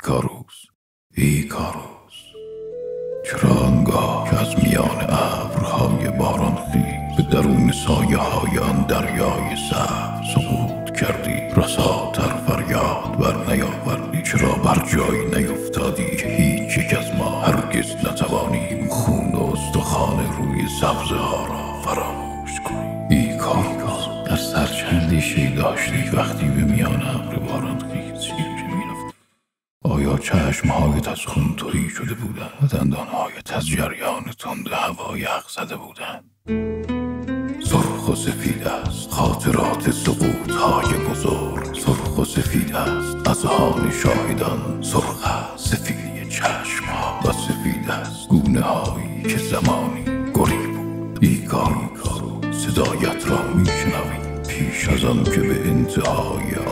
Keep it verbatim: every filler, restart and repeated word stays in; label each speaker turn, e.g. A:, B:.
A: ایکاروس، ایکاروس، چرا آنگاه که از میان ابرهای باران خیز به درون سایه های آن دریای سبز سقوط کردی، رساتر فریاد بر نیاوردی؟ چرا بر جایی نیفتادی که هیچ یک از ما هرگز نتوانیم خون و استخوان روی سبزه ها را فراموش کنیم؟ ایکاروس، در سرچندی شی داشتی وقتی به میان ابر باران خیز شیرجه می‌رفتی؟ آیا چشمهایت از خون تهی شده بودند و دندانهایت از جریان تند هوا یخ زده بودند؟ سرخ و سفید است خاطرات سقوط‌های بزرگ، سرخ و سفید است اذهان شاهدان، سرخ است سفیدی چشم‌ها و سفید است گونه‌هایی که زمانی گری بود. ایکاروس، صدایت را می‌شنوی پیش از آن که به انتهای